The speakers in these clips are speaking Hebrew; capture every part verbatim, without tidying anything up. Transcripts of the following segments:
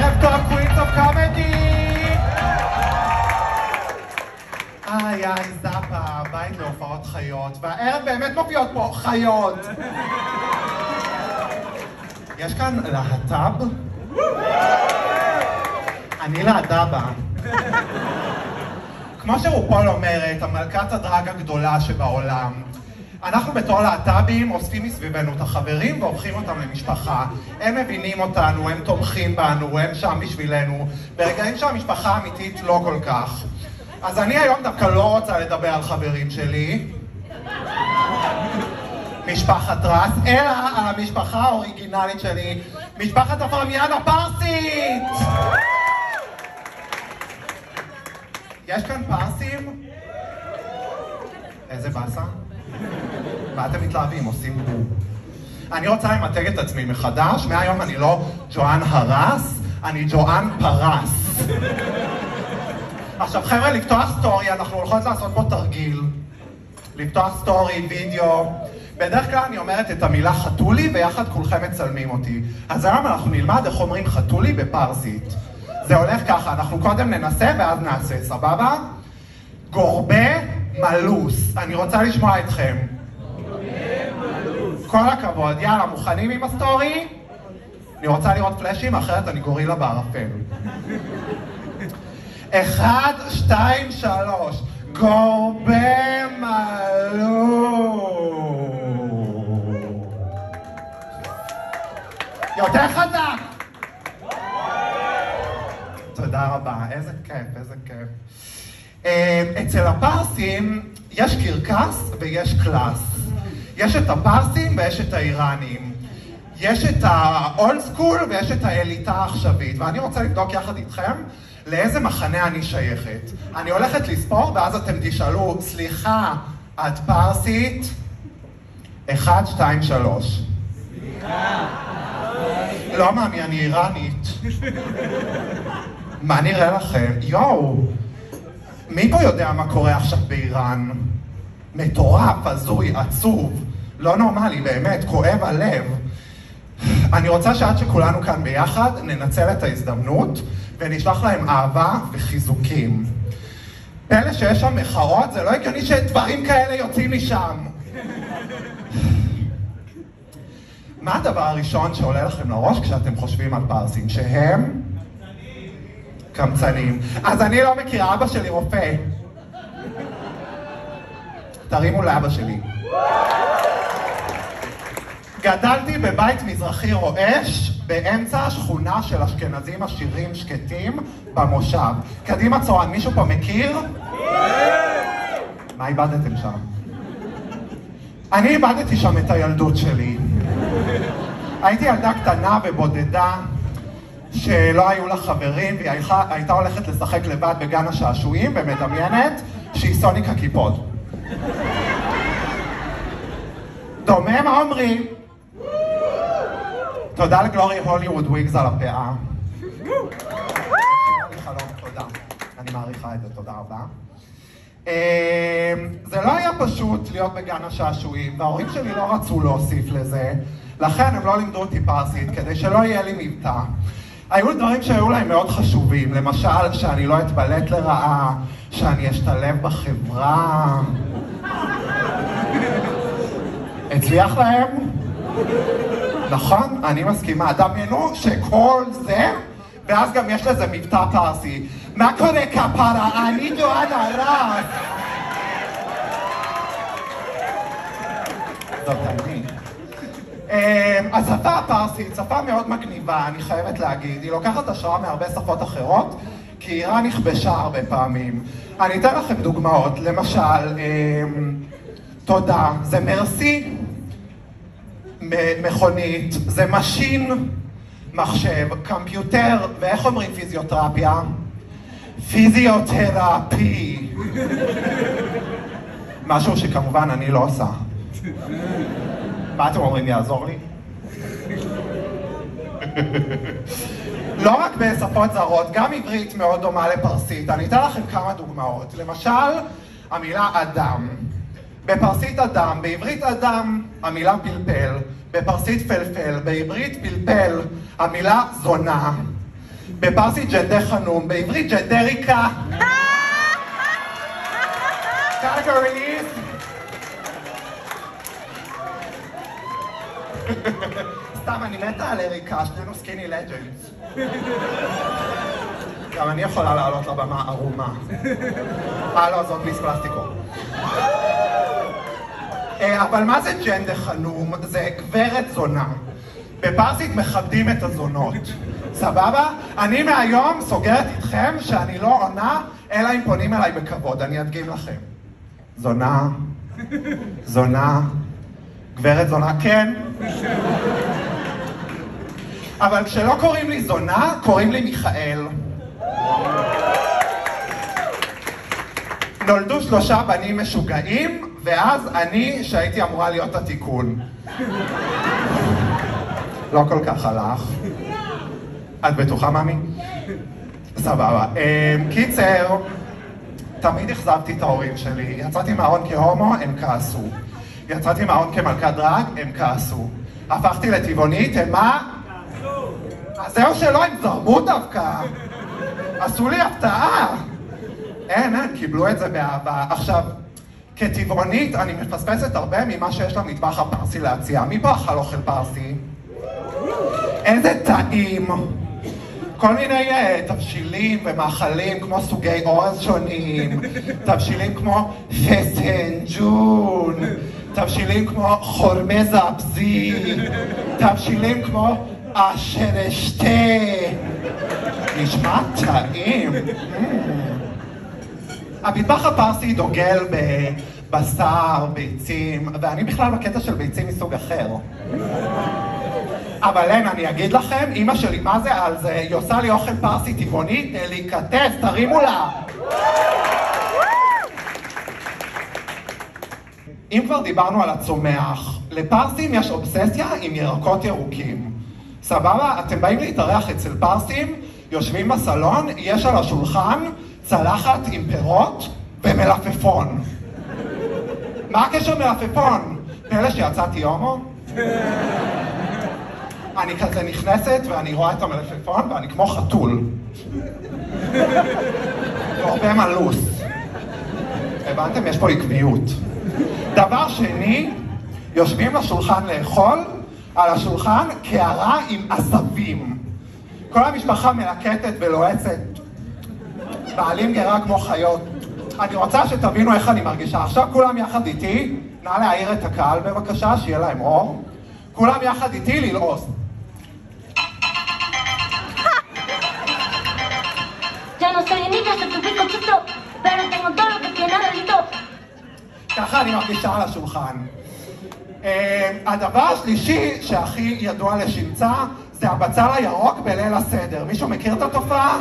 ערב טוב, קווינס אוף קומדי! איי איי, זאפה, בית להופעות חיות, והערב באמת מופיעות פה חיות! יש כאן להט"ב? אני להט"בה. כמו שרופול אומרת, המלכת הדרג הגדולה שבעולם, אנחנו בתור להט"בים אוספים מסביבנו את החברים והופכים אותם למשפחה. הם מבינים אותנו, הם תומכים בנו, הם שם בשבילנו, ברגעים שהמשפחה האמיתית לא כל כך. אז אני היום דווקא לא רוצה לדבר על חברים שלי, משפחת רס, אלא על המשפחה האוריגינלית שלי, משפחת אפרמיאן הפרסית! יש כאן פרסים? איזה באסה? מה אתם מתלהבים? עושים בו. אני רוצה למתג את עצמי מחדש, מהיום אני לא ג'ואן הרס, אני ג'ואן פרס. עכשיו חבר'ה, לפתוח סטורי, אנחנו הולכות לעשות פה תרגיל. לפתוח סטורי, וידאו. בדרך כלל אני אומרת את המילה חתולי, ויחד כולכם מצלמים אותי. אז היום אנחנו נלמד איך אומרים חתולי בפרסית. זה הולך ככה, אנחנו קודם ננסה ואז נעשה, סבבה? גורבה מלוס. אני רוצה לשמוע אתכם. כל הכבוד, יאללה, מוכנים עם הסטורי? אני רוצה לראות פלאשים, אחרת אני גורילה בערפל. אחד, שתיים, שלוש. גורבה מלוס. יותר חזק! תודה רבה, איזה כיף, איזה כיף. אצל הפרסים יש קרקס ויש קלאס. יש את הפרסים ויש את האיראנים. יש את האולד סקול ויש את האליטה העכשווית. ואני רוצה לבדוק יחד איתכם לאיזה מחנה אני שייכת. אני הולכת לספור ואז אתם תשאלו, סליחה, את פרסית? אחד, שתיים, שלוש. סליחה. לא מאמי, אני איראנית. מה נראה לכם? יואו, מי פה יודע מה קורה עכשיו באיראן? מטורף, הזוי, עצוב, לא נורמלי, באמת, כואב הלב. אני רוצה שעד שכולנו כאן ביחד ננצל את ההזדמנות ונשלח להם אהבה וחיזוקים. פלא שיש שם מחאות, זה לא הגיוני שדברים כאלה יוצאים משם. מה הדבר הראשון שעולה לכם לראש כשאתם חושבים על פרסים? שהם? קמצנים. אז אני לא מכירה, אבא שלי רופא. תרימו לאבא שלי. גדלתי בבית מזרחי רועש, באמצע שכונה של אשכנזים עשירים שקטים במושב. קדימה צורן, מישהו פה מכיר? מה איבדתם שם? אני איבדתי שם את הילדות שלי. הייתי ילדה קטנה ובודדה, שלא היו לה חברים, והיא הייתה הולכת לשחק לבד בגן השעשועים, ומדמיינת שהיא סוניק הכיפות. דומה, מה אומרים? תודה לגלורי הוליווד וויגס על הפאה. תודה, אני מעריכה את זה, תודה רבה. זה לא היה פשוט להיות בגן השעשועים, וההורים שלי לא רצו להוסיף לזה, לכן הם לא לימדו אותי פרסית, כדי שלא יהיה לי מבטא. היו דברים שהיו להם מאוד חשובים, למשל שאני לא אתבלט לרעה, שאני אשתלב בחברה. הצליח להם? נכון, אני מסכימה. דמיינו שכל זה, ואז גם יש לזה מבטא פרסי. מה קורה כפרה? אני ג'ואן הרס. זאת אני. השפה הפרסית, שפה מאוד מגניבה, אני חייבת להגיד. היא לוקחת השראה מהרבה שפות אחרות, כי איראן נכבשה הרבה פעמים. אני אתן לכם דוגמאות. למשל, תודה, זה מרסי, מכונית, זה משין, מחשב, קמפיוטר, ואיך אומרים פיזיותרפיה? פיזיותרפי. משהו שכמובן אני לא עושה. מה אתם אומרים, יעזור לי? לא רק בשפות זרות, גם עברית מאוד דומה לפרסית. אני אתן לכם כמה דוגמאות. למשל, המילה אדם. בפרסית אדם, בעברית אדם, המילה פלפל. בפרסית פלפל, בעברית פלפל, המילה זונה. בפרסית ג'נדר חנום, בעברית ג'נדריקה. קטגוריז. סתם, אני מתה על אריקה, שנינו סקיני לג'נדס. גם אני יכולה לעלות לבמה ערומה. אה, לא, זאת מיס פלסטיקו. אבל מה זה ג'נדר חנום? זה גברת זונה. בפרסית מכבדים את הזונות. סבבה? אני מהיום סוגרת איתכם שאני לא עונה, אלא אם פונים אליי בכבוד. אני אדגים לכם. זונה, זונה, גברת זונה, כן. אבל כשלא קוראים לי זונה, קוראים לי מיכאל. נולדו שלושה בנים משוגעים, ואז אני שהייתי אמורה להיות התיקון. לא כל כך הלך. את בטוחה, ממי? סבבה. קיצר, תמיד אכזבתי את ההורים שלי. יצאתי מהארון כהומו, הם כעסו. יצאתי מהארון כמלכת דרג, הם כעסו. הפכתי לטבעונית, הם מה? כעסו. אז זהו שלא, הם זרמו דווקא. עשו לי הפתעה. אין, אין, קיבלו את זה באהבה. עכשיו, כטבעונית אני מפספסת הרבה ממה שיש למטבח הפרסי להציע. מי פה אכל אוכל פרסי? איזה טעים. כל מיני uh, תבשילים ומאכלים כמו סוגי אורז שונים, תבשילים כמו פסנג'ון, תבשילים כמו חורמז אבזי, תבשילים כמו אשרשתה. נשמע טעים. המטבח הפרסי דוגל בבשר, ביצים, ואני בכלל בקטע של ביצים מסוג אחר. אבל אין, אני אגיד לכם, אמא שלי, מה זה על זה? היא עושה לי אוכל פרסי טבעוני, דליקטס, תרימו לה! אם כבר דיברנו על הצומח, לפרסים יש אובססיה עם ירקות ירוקים. סבבה? אתם באים להתארח אצל פרסים, יושבים בסלון, יש על השולחן צלחת עם פירות ומלפפון. מה הקשר מלפפון? פלא שיצאתי הומו? אני כזה נכנסת ואני רואה את המלפפון ואני כמו חתול. הרבה מלוס. הבנתם? יש פה עקביות. דבר שני, יושבים לשולחן לאכול, על השולחן קערה עם עשבים. כל המשפחה מלקטת ולועצת. בעלים גרה כמו חיות. אני רוצה שתבינו איך אני מרגישה. עכשיו כולם יחד איתי, נא להעיר את הקהל בבקשה, שיהיה להם אור. כולם יחד איתי ללעוס. ככה אני מרגישה על השולחן. הדבר השלישי שהכי ידוע לשמצה זה הבצל הירוק בליל הסדר. מישהו מכיר את התופעה?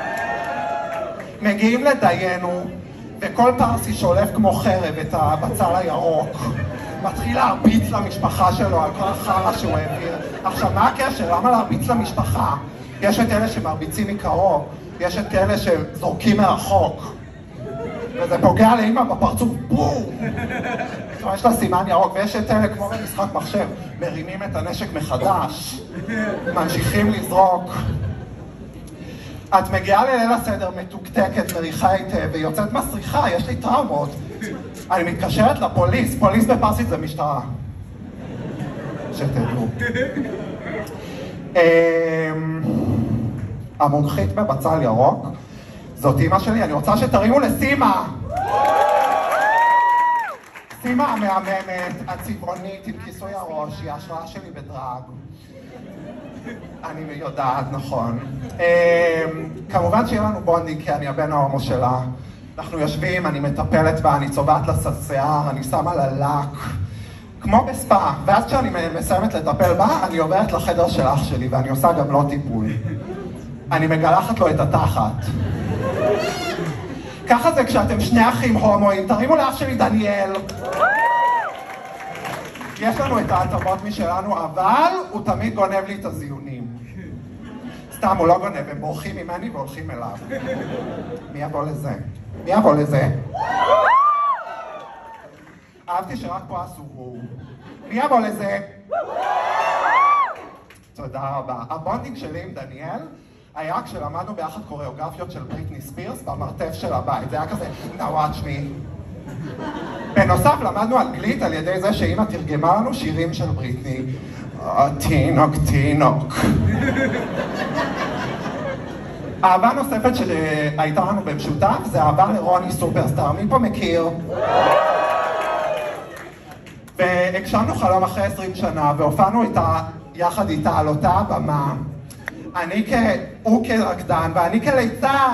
מגיעים לדיינו, וכל פרסי שולף כמו חרב את הבצל הירוק. מתחיל להרביץ למשפחה שלו על כל החרא שהוא העביר. עכשיו, מה הקשר? למה להרביץ למשפחה? יש את אלה שמרביצים מקרוב, יש את אלה שזורקים מרחוק. וזה פוגע לאמא בפרצוף, בום! יש לה סימן ירוק, ויש את אלה כמו במשחק מחשב, מרימים את הנשק מחדש, ממשיכים לזרוק. את מגיעה לליל הסדר מתוקתקת, מריחה היטב, ויוצאת מסריחה, יש לי טראומות. אני מתקשרת לפוליס, פוליס בפרסית זה משטרה. שתדעו. המומחית בבצל ירוק, זאת אמא שלי, אני רוצה שתרימו לסימה. סימה המהממת, הצבעונית עם כיסוי הראש, היא ההשראה שלי בדרג. אני יודעת, נכון. כמובן שיהיה לנו בונדינג, כי אני הבן ההומו שלה. אנחנו יושבים, אני מטפלת בה, אני צובעת לה שיער, אני שמה לה לק. כמו בספה, ואז כשאני מסיימת לטפל בה, אני עוברת לחדר של אח שלי, ואני עושה גם לא טיפול. אני מגלחת לו את התחת. ככה זה כשאתם שני אחים הומואים, תרימו לאח שלי דניאל. יש לנו את ההטבות משלנו, אבל הוא תמיד גונב לי את הזיונים. סתם, הוא לא גונב, הם בורחים ממני והולכים אליו. מי יבוא לזה? מי יבוא לזה? אהבתי שרק פה עשו הוא. מי יבוא לזה? תודה רבה. הבונדינג שלי עם דניאל היה כשלמדנו ביחד קוריאוגרפיות של בריטני ספירס במרתף של הבית. זה היה כזה, now watch me. בנוסף למדנו אנגלית על ידי זה שאמא תרגמה לנו שירים של בריטני. תינוק, תינוק. אהבה נוספת שהייתה לנו במשותף זה אהבה לרוני סופרסטאר. מי פה מכיר? והגשמנו חלום אחרי עשרים שנה והופענו איתה, יחד איתה על אותה הבמה. אני כ... הוא כרקדן ואני כליצן.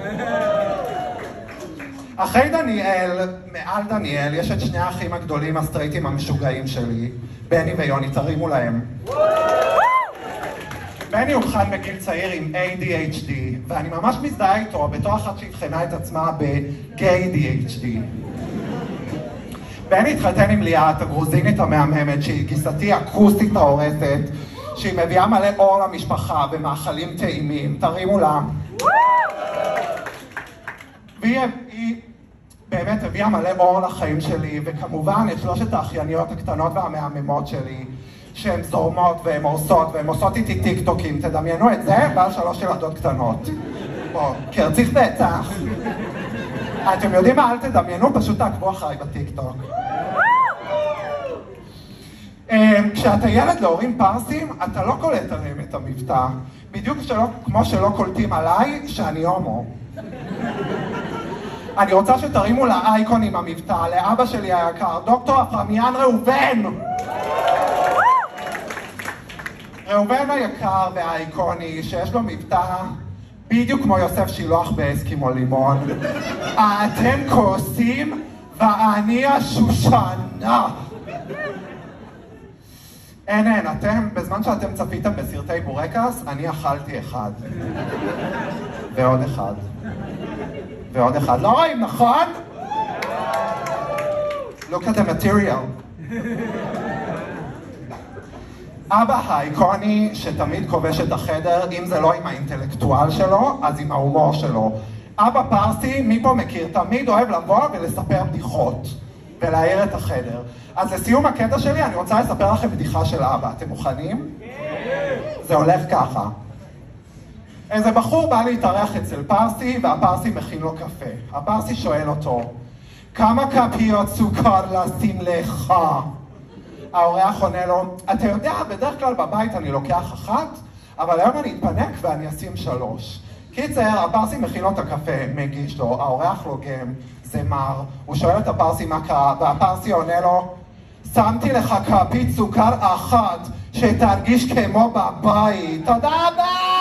אחרי דניאל, מעל דניאל, יש את שני האחים הגדולים הסטרייטים המשוגעים שלי, בני ויוני, תרימו להם. בני אובחן בגיל צעיר עם A D H D, ואני ממש מזדהה איתו בתור אחת שהבחנה את עצמה ב-Gay D H D. בני התחתן עם ליאת, הגרוזינית המהממת, שהיא גיסתי אקוסטית ההורסת, שהיא מביאה מלא אור למשפחה ומאכלים טעימים, תרימו לה. והיא היא באמת הביאה מלא אור לחיים שלי, וכמובן את שלושת האחייניות הקטנות והמהממות שלי, שהן זורמות והן הורסות והן עושות איתי טיק טוקים. תדמיינו את זה, בעל שלוש ילדות קטנות. בוא, קרציך בעצח. אתם יודעים מה? אל תדמיינו, פשוט תעקבו אחריי בטיק טוק. כשאתה ילד להורים פרסים, אתה לא קולט עליהם את המבטא. בדיוק שלא, כמו שלא קולטים עליי, שאני הומו. אני רוצה שתרימו לאייקון עם המבטא, לאבא שלי היקר, דוקטור אפרמיאן ראובן. ראובן היקר והאייקוני, שיש לו מבטא בדיוק כמו יוסף שילוח באסקימו לימון. אתם כועסים ואני השושנה. אין, אין, אתם, בזמן שאתם צפיתם בסרטי בורקס, אני אכלתי אחד. ועוד אחד. ועוד אחד. לא רואים, נכון? Look at the material. אבא האיקוני שתמיד כובש את החדר, אם זה לא עם האינטלקטואל שלו, אז עם ההומור שלו. אבא פרסי, מי פה מכיר, תמיד אוהב לבוא ולספר בדיחות, ולהעיר את החדר. אז לסיום הקטע שלי, אני רוצה לספר לכם בדיחה של אבא. אתם מוכנים? כן. זה הולך ככה. איזה בחור בא להתארח אצל פרסי, והפרסי מכין לו קפה. הפרסי שואל אותו, כמה כפיות סוכר לשים לך? האורח עונה לו, אתה יודע, בדרך כלל בבית אני לוקח אחת, אבל היום אני אתפנק ואני אשים שלוש. קיצר, הפרסי מכין לו את הקפה, מגיש לו, האורח לוגם, זה מר, הוא שואל את הפרסי מה קרה, והפרסי עונה לו, שמתי לך כפית סוכר אחת, שתרגיש כמו בבית. תודה רבה!